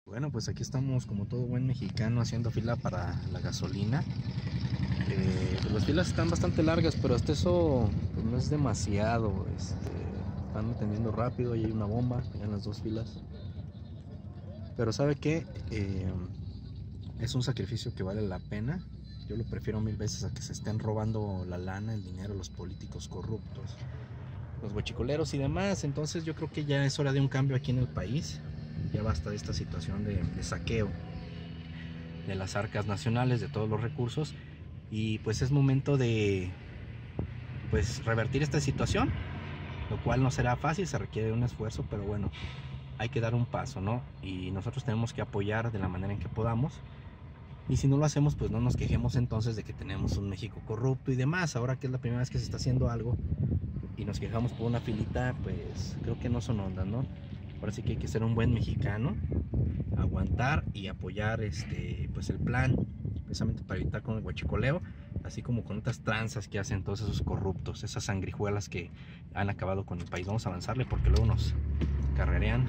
Bueno, pues aquí estamos como todo buen mexicano haciendo fila para la gasolina. Pues las filas están bastante largas, pero hasta eso pues no es demasiado. Están atendiendo rápido y hay una bomba en las dos filas. Pero ¿sabe qué? Es un sacrificio que vale la pena. Yo lo prefiero mil veces a que se estén robando la lana, el dinero, los políticos corruptos, los huachicoleros y demás. Entonces yo creo que ya es hora de un cambio aquí en el país. Ya basta de esta situación de saqueo de las arcas nacionales, de todos los recursos, y pues es momento de pues revertir esta situación, lo cual no será fácil, se requiere un esfuerzo, pero bueno, hay que dar un paso, ¿no? Y nosotros tenemos que apoyar de la manera en que podamos. Y si no lo hacemos, pues no nos quejemos entonces de que tenemos un México corrupto y demás. Ahora que es la primera vez que se está haciendo algo y nos quejamos por una filita, pues creo que no son ondas, ¿no? Ahora sí que hay que ser un buen mexicano, aguantar y apoyar pues el plan, precisamente para evitar con el huachicoleo, así como con otras tranzas que hacen todos esos corruptos, esas sangrijuelas que han acabado con el país. Vamos a avanzarle porque luego nos carrerean.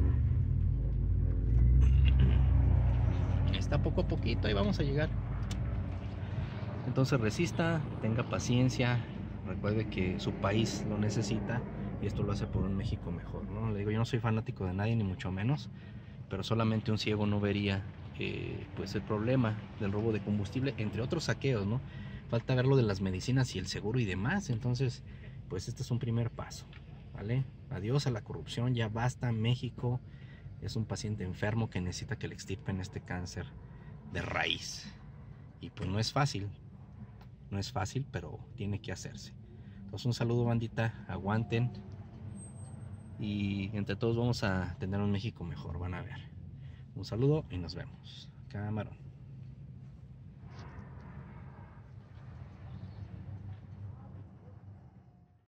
Está poco a poquito, ahí vamos a llegar. Entonces resista, tenga paciencia, recuerde que su país lo necesita y esto lo hace por un México mejor, ¿no? Le digo, yo no soy fanático de nadie, ni mucho menos, pero solamente un ciego no vería pues el problema del robo de combustible, entre otros saqueos, ¿no? Falta ver lo de las medicinas y el seguro y demás. Entonces pues este es un primer paso, ¿vale? Adiós a la corrupción, ya basta. México es un paciente enfermo que necesita que le extirpen este cáncer de raíz, y pues no es fácil, no es fácil, pero tiene que hacerse. Entonces un saludo, bandita, aguanten y entre todos vamos a tener un México mejor, van a ver. Un saludo y nos vemos. Camarón.